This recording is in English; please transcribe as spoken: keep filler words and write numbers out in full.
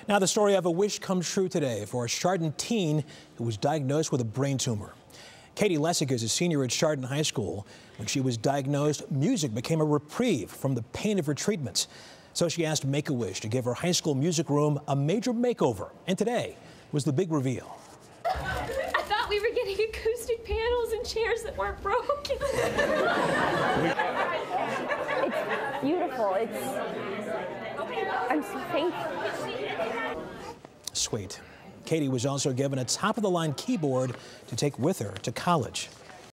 Now, the story of a wish come true today for a Chardon teen who was diagnosed with a brain tumor. Katie Lessig is a senior at Chardon High School. When she was diagnosed, music became a reprieve from the pain of her treatments. So she asked Make-A-Wish to give her high school music room a major makeover. And today was the big reveal. I thought we were getting acoustic panels and chairs that weren't broken. It's beautiful. It's, I'm so thankful. Sweet. Katie was also given a top-of-the-line keyboard to take with her to college.